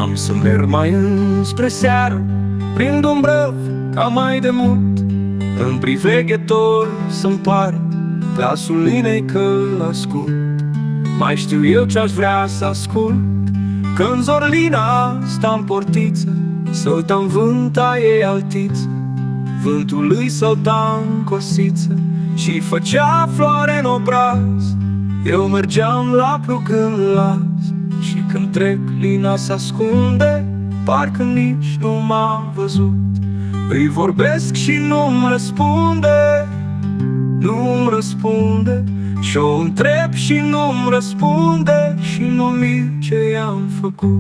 Am să merg mai înspre seară, prin Dumbrăv, ca mai de mult, în priveghetor să-mi pare glasul Linei că-l ascult. Mai știu eu ce-aș vrea să ascult, când Zorlina sta în portiță, sălta-n vânta ei altiță, vântul îi sălta-n cosiță și făcea floare în obraz. Eu mergeam la plu când las, și când trec Lina s-ascunde, parcă nici nu m-a văzut. Îi vorbesc și nu-mi răspunde, nu-mi răspunde, și-o întreb și nu-mi răspunde, și nu mir ce i-am făcut.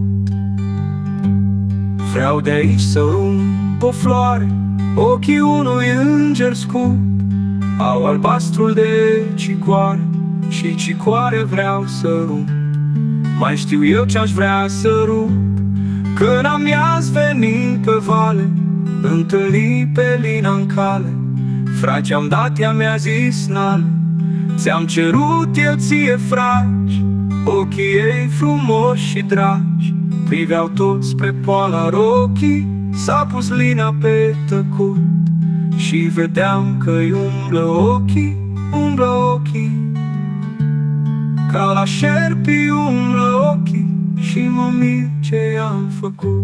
Vreau de aici să rump o floare, ochii unui înger scump au albastrul de cicoare, și cicoare vreau să rump. Mai știu eu ce-aș vrea să rump, când amiaz venind pe vale, întâlni pe Lina în cale. Frate, am dat, ea mi-a zis n-ale, ți-am cerut, eu ție fragi. Ochii ei frumoși și dragi priveau tot spre poala rochii. S-a pus Lina pe tăcut și vedeam că-i umblă ochii, umblă ochii, ca la șerpi umblă ochii, și mă mir ce i-am făcut.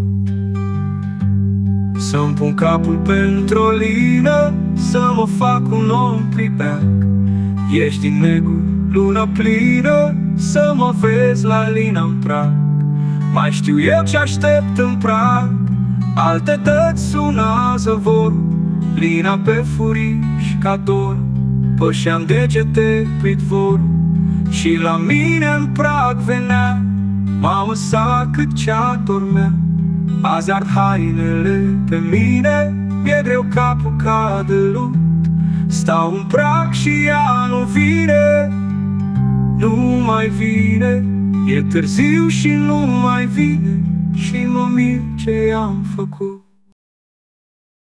Să-mi pun capul pentru o Lină, să mă fac un om pribeac. Ești din negru, lună plină, să mă vezi la Lina-n prag. Mai știu eu ce aștept în prag, alte dăți suna zăvorul, Lina pe furiș ca dor, pășeam degete pritvorul, și la mine în prag venea, mamă sa cât ce-a dormea. Azi ard hainele pe mine, mi-e greu capul ca de lut. Stau în prag și ea nu vine, nu mai vine. E târziu și nu mai vine, și mă mir ce i-am făcut.